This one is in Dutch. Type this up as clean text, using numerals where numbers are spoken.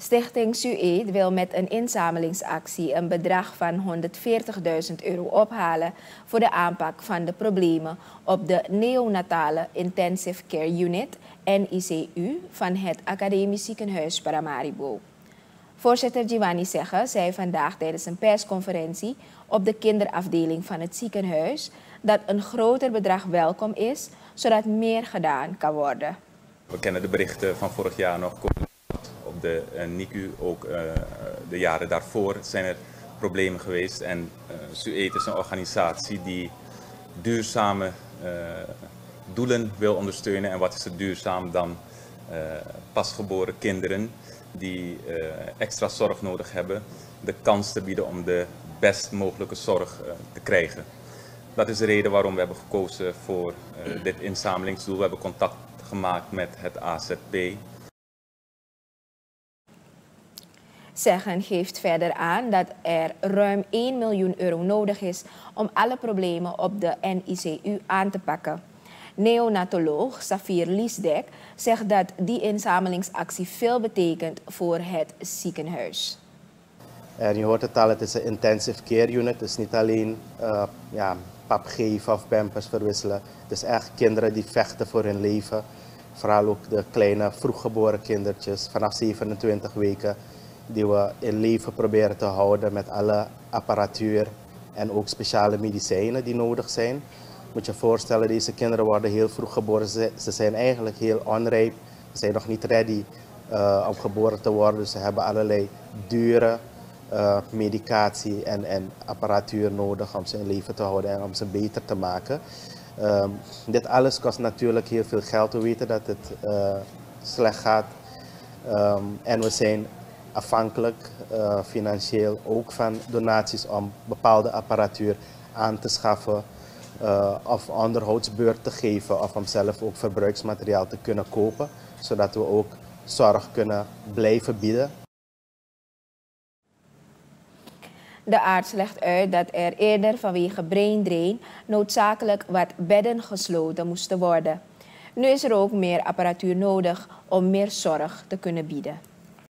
Stichting SUED wil met een inzamelingsactie een bedrag van €140.000 ophalen voor de aanpak van de problemen op de neonatale Intensive Care Unit NICU van het Academisch Ziekenhuis Paramaribo. Voorzitter Giovanni Segge zei vandaag tijdens een persconferentie op de kinderafdeling van het ziekenhuis dat een groter bedrag welkom is, zodat meer gedaan kan worden. We kennen de berichten van vorig jaar nog. Op de NICU, ook de jaren daarvoor zijn er problemen geweest. En SUED is een organisatie die duurzame doelen wil ondersteunen. En wat is er duurzaam dan pasgeboren kinderen die extra zorg nodig hebben, de kans te bieden om de best mogelijke zorg te krijgen. Dat is de reden waarom we hebben gekozen voor dit inzamelingsdoel. We hebben contact gemaakt met het AZP. Seggen geeft verder aan dat er ruim €1 miljoen nodig is om alle problemen op de NICU aan te pakken. Neonatoloog Safir Liesdek zegt dat die inzamelingsactie veel betekent voor het ziekenhuis. En je hoort het al, het is een intensive care unit, dus niet alleen pap geven of pampers verwisselen. Het is echt kinderen die vechten voor hun leven. Vooral ook de kleine vroeggeboren kindertjes vanaf 27 weken. Die we in leven proberen te houden met alle apparatuur en ook speciale medicijnen die nodig zijn. Moet je voorstellen, deze kinderen worden heel vroeg geboren. Ze zijn eigenlijk heel onrijp. Ze zijn nog niet ready om geboren te worden. Dus ze hebben allerlei dure medicatie en apparatuur nodig om ze in leven te houden en om ze beter te maken. Dit alles kost natuurlijk heel veel geld. We weten dat het slecht gaat. En we zijn afhankelijk financieel ook van donaties om bepaalde apparatuur aan te schaffen of onderhoudsbeurt te geven of om zelf ook verbruiksmateriaal te kunnen kopen, zodat we ook zorg kunnen blijven bieden. De arts legt uit dat er eerder vanwege brain drain noodzakelijk wat bedden gesloten moesten worden. Nu is er ook meer apparatuur nodig om meer zorg te kunnen bieden.